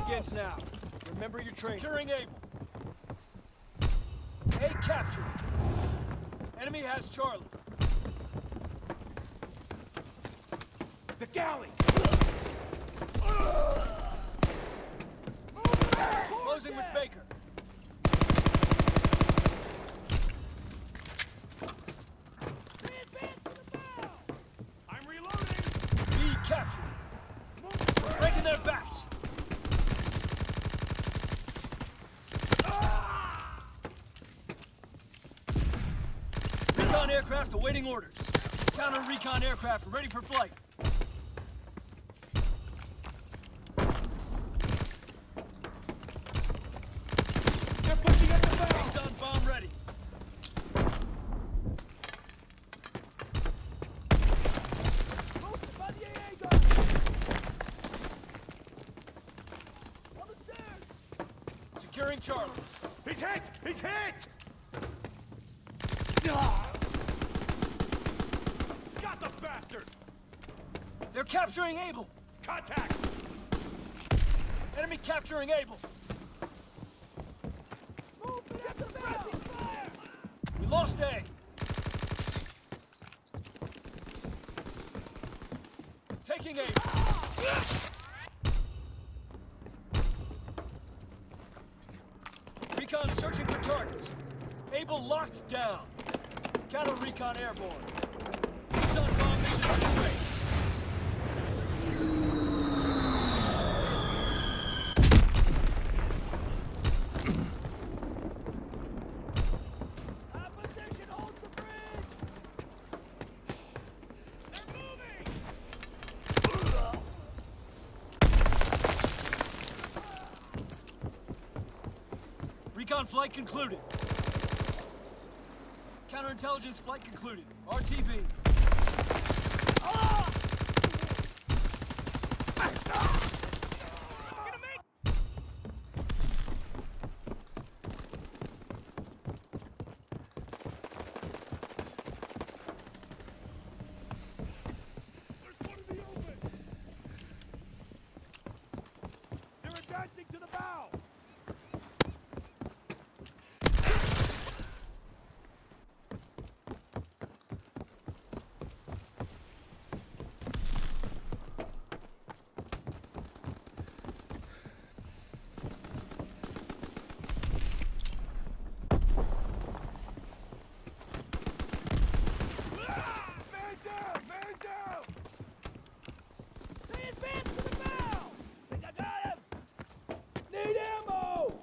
begins now. Remember your training. Securing Able. A captured. Enemy has Charlie. The galley! Closing with Baker. I'm reloading! B captured. Breaking their backs. Recon aircraft awaiting orders. Counter recon aircraft ready for flight. They're pushing at the bow! He's on bomb ready. Securing Charlie. He's hit! He's hit! Got the bastard! They're capturing Able. Contact! Enemy capturing Able. We lost A. Taking Able. Recon searching for targets. Able locked down. Counter recon airborne. He's on bomb mission underway. Opposition holds the bridge! They're moving! Recon flight concluded. Counterintelligence flight concluded. RTB. There's one in the open! They're advancing to the bow! Man down! Man down! They advance to the bow! Think I got him! Need ammo!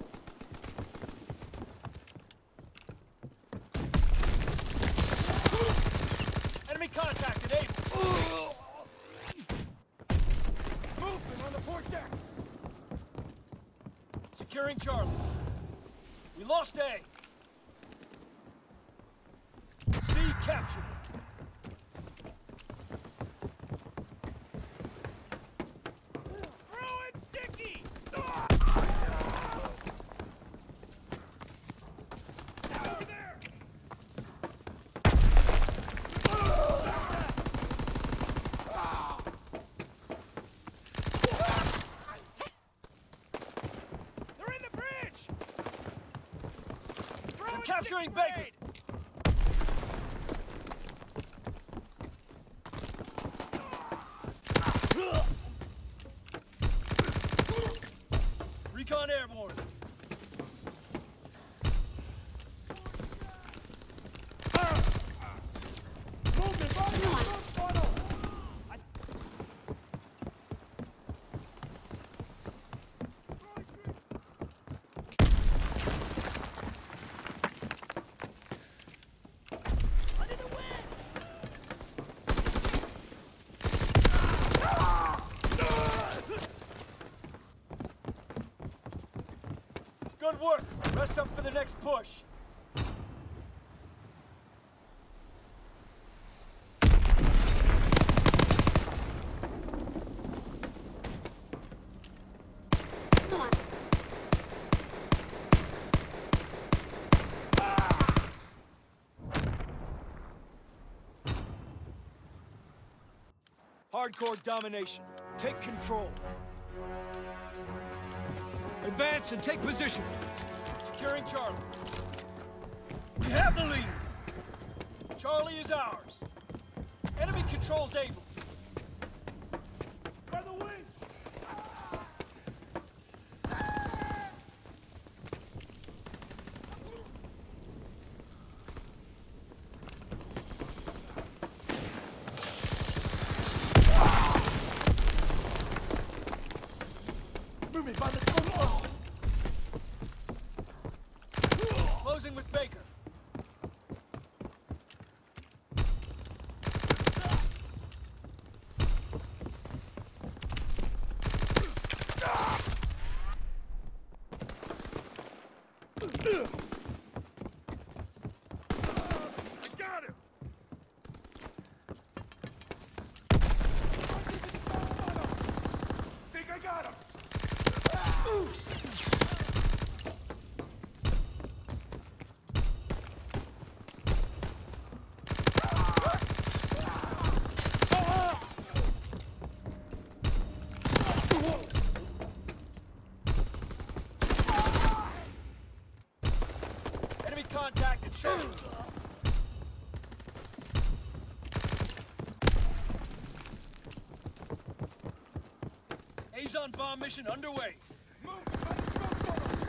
Enemy contacted Able. Movement on the port deck! Securing Charlie. We lost A. C captured. Throw it sticky! Over there! They're in the bridge! Throw They're it capturing sticky Baker. grenade! Recon airborne. Movement right in the front funnel! Under the wind! Good work. Rest up for the next push. Hardcore domination. Take control. Advance and take position. Securing Charlie. We have the lead. Charlie is ours. Enemy controls Able. By the wing! Move me by the smoke! Closing with Baker. I got him! Think I got him! Enemy contact at Charlie. Azon bomb mission underway. Move by the smoke funnel!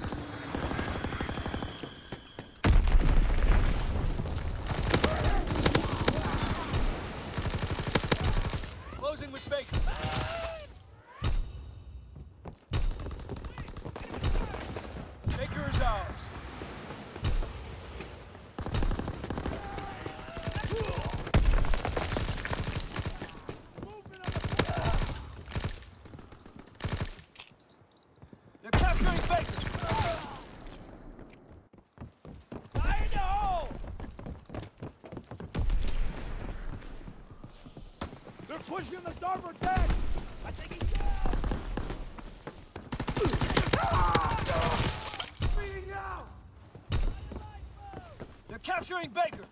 Closing with Baker. Baker is ours. They're capturing Baker. Fire in the hole! They're pushing the starboard deck! I think he's down! Bleeding out! They're capturing Baker.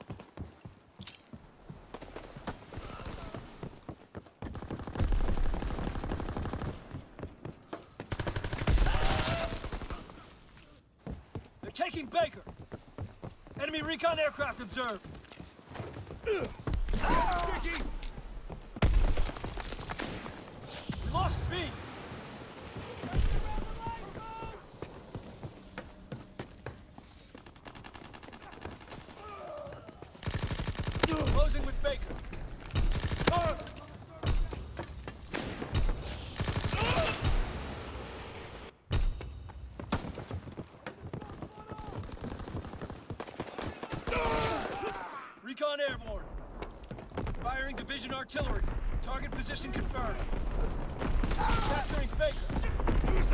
They're taking Baker. Enemy recon aircraft observed. Sticky! We lost B. Closing with Baker. Recon airborne. Firing division artillery. Target position confirmed. Capturing Baker.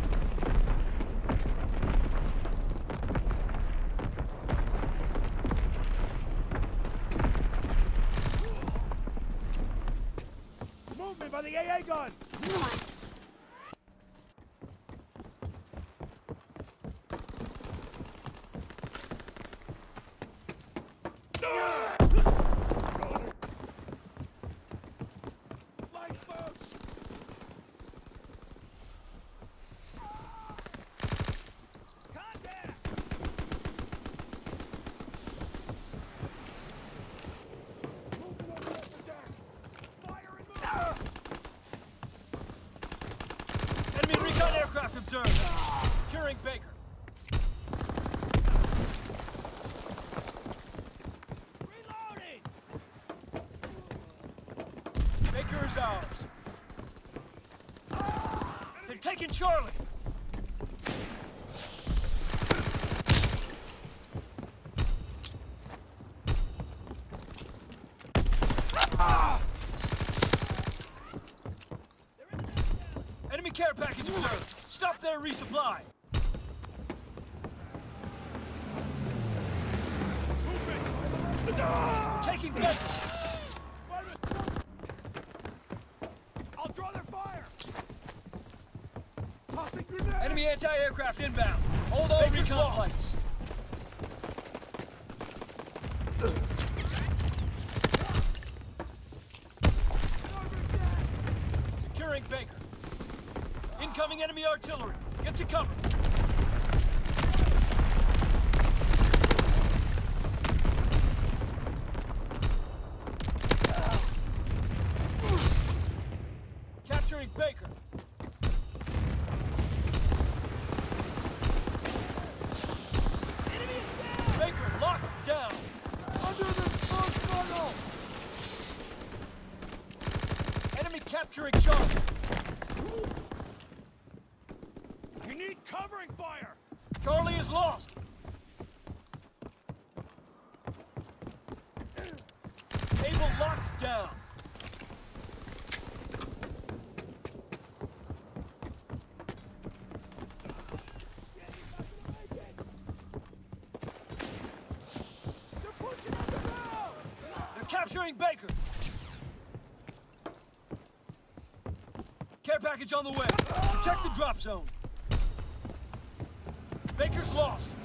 Movement by the AA gun! Lifeboats! Contact! Movement on the upper deck! Fire and move! Enemy recon aircraft observed. Securing Baker. Reloading! Baker is ours. They're taking Charlie. Enemy care package observed. Stop their resupply. Taking Baker. I'll draw their fire! Tossing grenade! Enemy anti-aircraft inbound. Hold all Baker's recon lost. flights. Securing Baker. Incoming enemy artillery. Get to Securing Baker. Care package on the way. Protect the drop zone. Baker's lost.